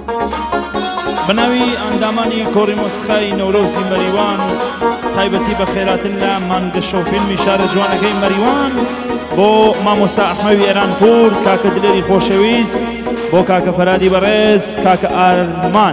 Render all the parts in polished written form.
بناوی ئەندامانی کۆڕی مۆسیقای نەورۆزی مەریوان تایبەتی بە خێراتن لە مانگە شەو فیلمی شارە جوانەکەی مەریوان بۆ مامۆستا ئەحمەوی ئێرانپور کاکە دلێری خۆشەویست بۆ کاکە فەرادی بەڕێز کاکە ئارمان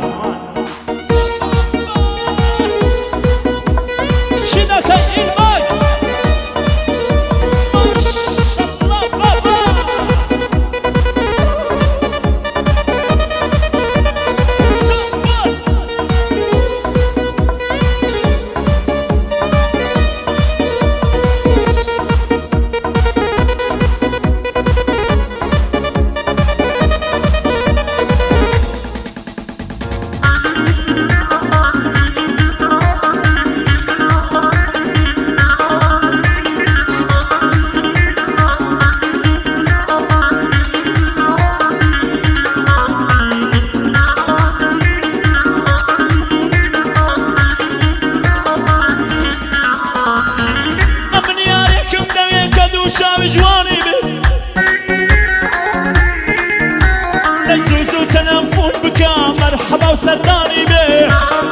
سرداني به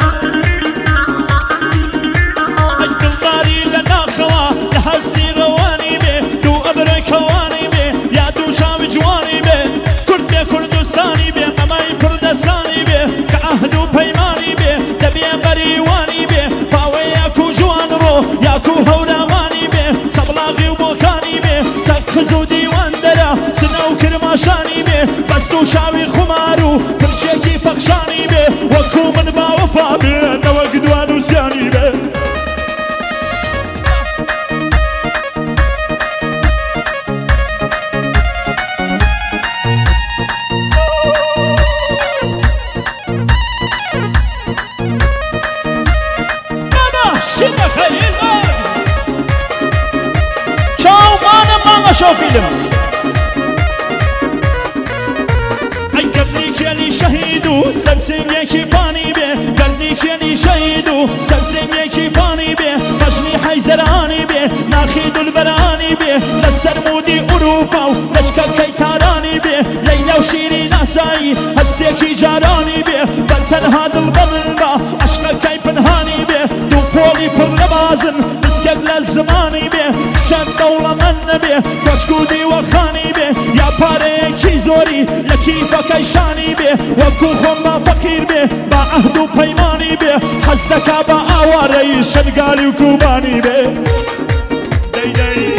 أجل داري لنا خوا لهسي رواني به دو أبرك واني به يا دو شام جواني به كرد كردستاني به قماي كردستاني به كعهد وبيماني به تبي قريواني به باوي ياكو جوان رو ياكو هوراماني به صبلاغي وبوكاني به سخزو ديوان درا سنو كرماشاني به بس تو شاوي خمارو برشيكي فخشاني به وكو من با وفا به نوك دوان وزياني به ماما شده خير چاو ماما شو فيلم شهيدو سرسم يكي باني به قلبي شيني شهيدو سرسم يكي باني به مجني حيزراني به ناخيد البراني به للسرمودي أوروبا لشكا كيتاراني به ليلى وشيري ناساي هسيكي جاراني به بلتن هاد البلبا عشقا كي بنهاني به دو بولي پر لبازن مسكب للزماني به كشان دولة من به كشكودي وخاني به يا باري كي زوري لكيفا كيشاني به وكو خما فقير به با عهد و پیمانی به حزدکا با آواره شنگالی و کوبانی به دی دی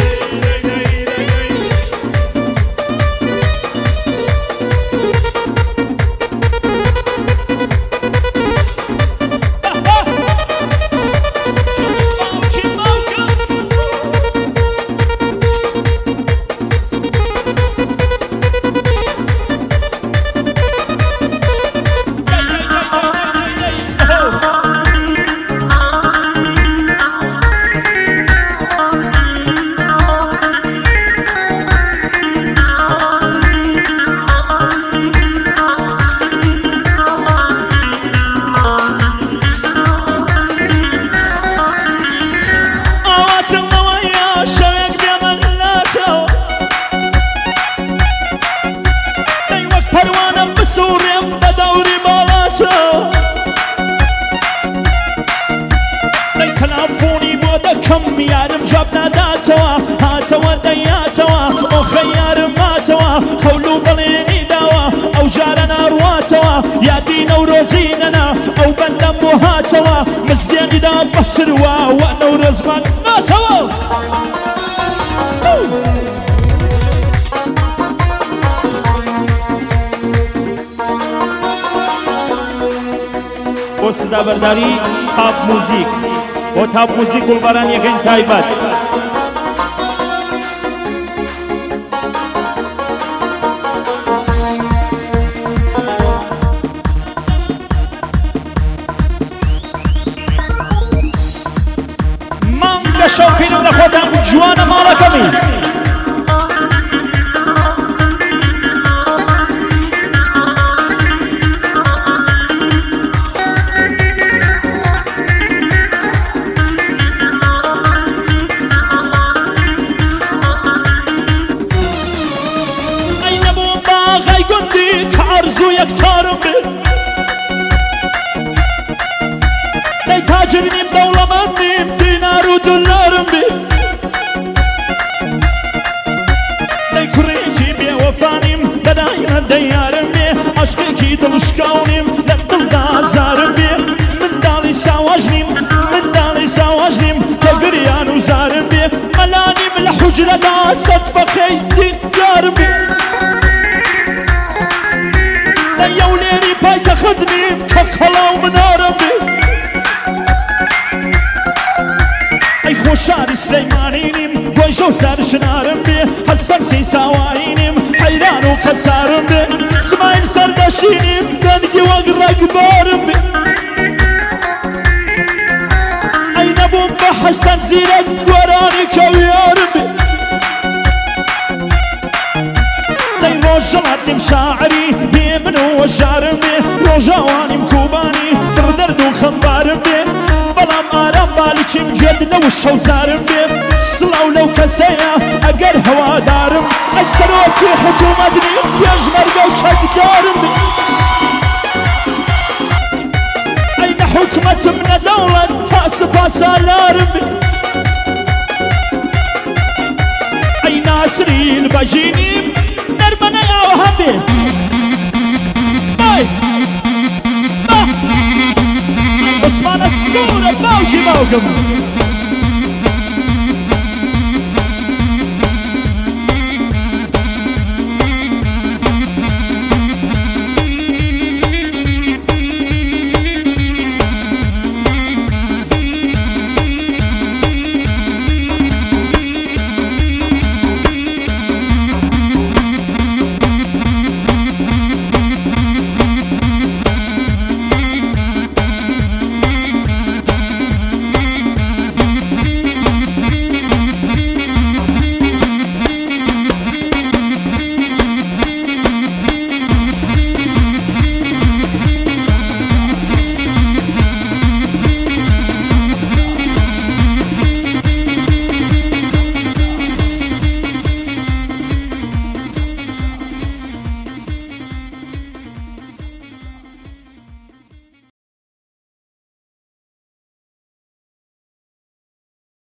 كم يارم جابنا داتوا هاتوا دياتوا او خيار ماتوا خولو بليني داوا او جارنا رواتوا يا دين وروزيننا او بندم وهاتوا مزدين دا بسروا وانا ورزمان ماتوا وصدا برداري تاب موزيك و تاب موزیک گلبران یکین تایبت مانگا شو فیلم لخوتم جوان مالا کمی أرزو يكثر به تاجرنیم دەوڵەمەندیم دینار و دلارم بێ دەی کوڕێکی بێوەفانیم بەدایمە دەیارم بێ عەشقێکی دڵشکاونیم لە دڵدا ئازارم بێ منداڵی ساواژنیم منداڵی ساواژنیم کە گریان و زارم بێ مەلانیم لە حوجرەدا سەد فەقەی دیدارم بێ لە یەولێری پایتەختنیم کە قەڵاو منارم بێ ئەی خۆشاری سلەیمانینیم گۆیژە و سەرشنارم بێ هەر سەرسی ساوایینیم حەیران و قەچارم بێ سمایل سەردەشینیم دەنگی وەک ڕەگبارم بێ ئەی نەبووم بە حەسەن زیرەک گۆرانی کەویارم بێ دەی ڕۆژەڵاتیم شاعری بێ من و وەژارم بێ ڕۆژاوانیم کوبانی دڕدەرد و خەمبارم بێ بەڵام ئارام بالیچیم گێدنەوە شەوزارم بێ سڵاو لەو کەسەیە ئەگەر هەوادارم ئەی سەرۆکی حکوومەتنی پێشمەرگە و شەددارم بێ ئەی نە حکومەتم نە دەوڵەت تا سپاسالارم بێ ئەی ناسرین بەژینیم نەرمەنەیاوە هەبێ عثمانە سوورە باوکی باوکم